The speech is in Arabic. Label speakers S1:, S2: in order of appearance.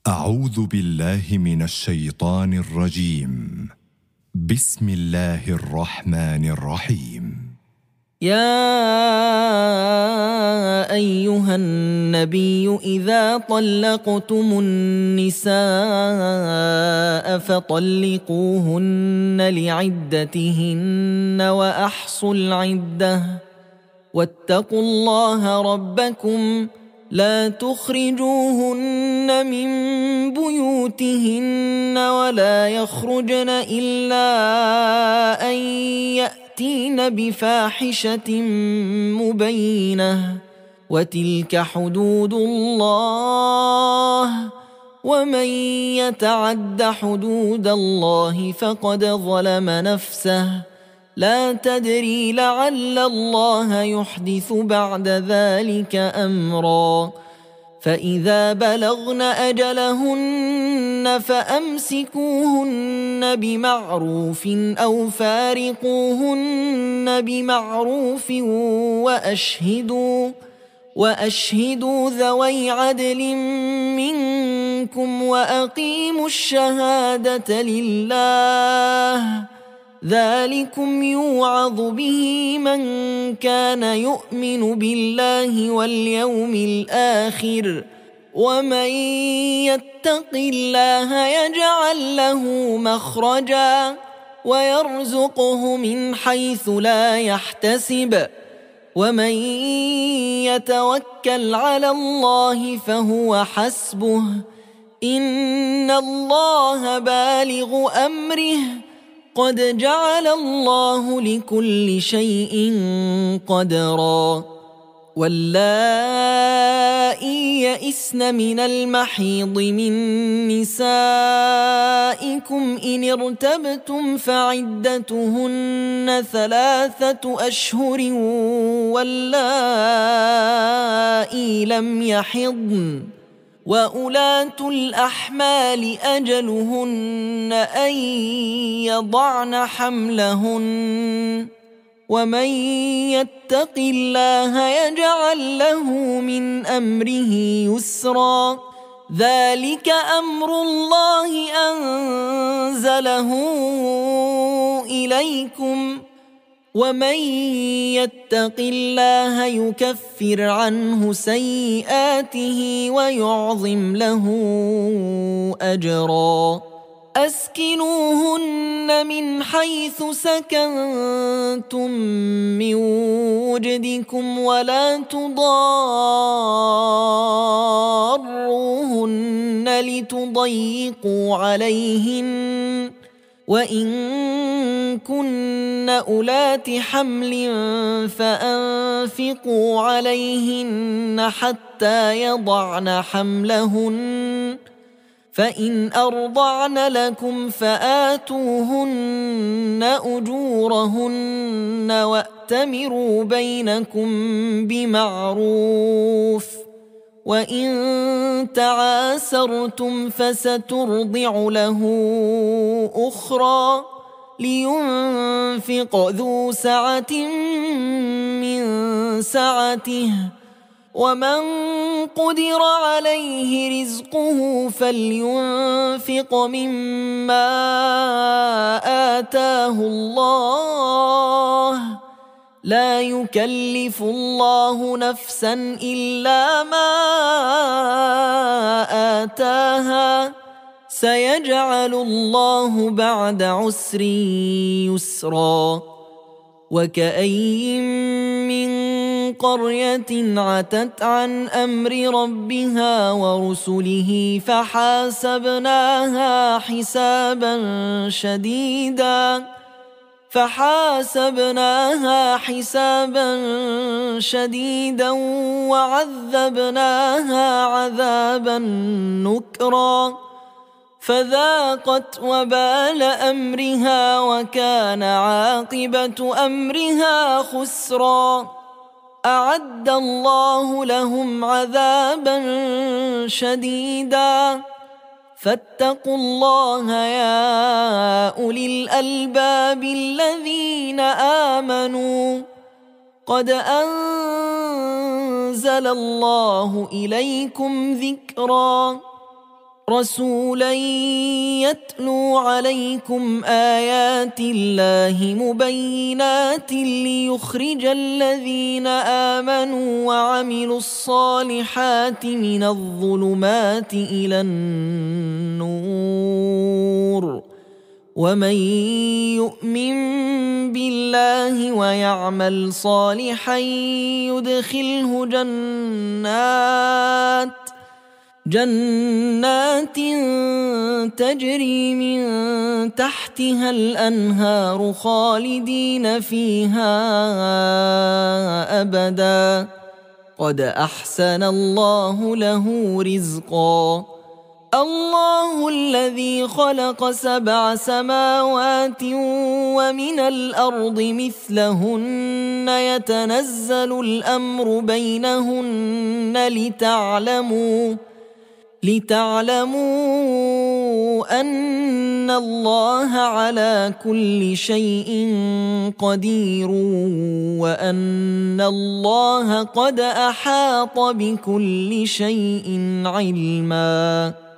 S1: أعوذ بالله من الشيطان الرجيم. بسم الله الرحمن الرحيم.
S2: يا أيها النبي إذا طلقتم النساء فطلقوهن لعدتهن وأحصوا العدة واتقوا الله ربكم لا تخرجوهن من بيوتهن ولا يخرجن إلا أن يأتين بفاحشة مبينة وتلك حدود الله ومن يتعد حدود الله فقد ظلم نفسه لا تدري لعل الله يحدث بعد ذلك أمرا فإذا بلغن أجلهن فأمسكوهن بمعروف أو فارقوهن بمعروف وأشهدوا ذوي عدل منكم وأقيموا الشهادة لله ذلكم يوعظ به من كان يؤمن بالله واليوم الآخر ومن يتق الله يجعل له مخرجا ويرزقه من حيث لا يحتسب ومن يتوكل على الله فهو حسبه إن الله بالغ أمره قد جعل الله لكل شيء قدرا واللائي يئسن من المحيض من نسائكم إن ارتبتم فعدتهن 3 أشهر واللائي لم يحضن وأولاة الأحمال أجلهن أن يضعن حملهن ومن يتق الله يجعل له من أمره يسرا ذلك أمر الله أنزله إليكم ومن يتق الله يكفر عنه سيئاته ويعظم له أجرا أسكنوهن من حيث سكنتم من وجدكم ولا تضاروهن لتضيقوا عليهن وإن كن أولات حمل فأنفقوا عليهن حتى يضعن حملهن فإن أرضعن لكم فآتوهن أجورهن وأتمروا بينكم بمعروف وإن تعاسرتم فسترضع له أخرى لينفق ذو سعة من سعته ومن قدر عليه رزقه فلينفق مما آتاه الله لا يكلف الله نفسا إلا ما آتاها سيجعل الله بعد عسر يسرا وكأين من قرية عتت عن أمر ربها ورسله فحاسبناها حسابا شديدا وعذبناها عذابا نكرا فذاقت وبال أمرها وكان عاقبة أمرها خسرا أعد الله لهم عذابا شديدا فاتقوا الله يا أولي الألباب الذين آمنوا قد أنزل الله إليكم ذكرا رسولا يتلو عليكم آيات الله مبينات ليخرج الذين آمنوا وعملوا الصالحات من الظلمات إلى النور ومن يؤمن بالله ويعمل صالحا يدخله جنات تجري من تحتها الأنهار خالدين فيها أبدا قد أحسن الله له رزقا الله الذي خلق 7 سماوات ومن الأرض مثلهن يتنزل الأمر بينهن لتعلموا أن الله على كل شيء قدير وأن الله قد أحاط بكل شيء علما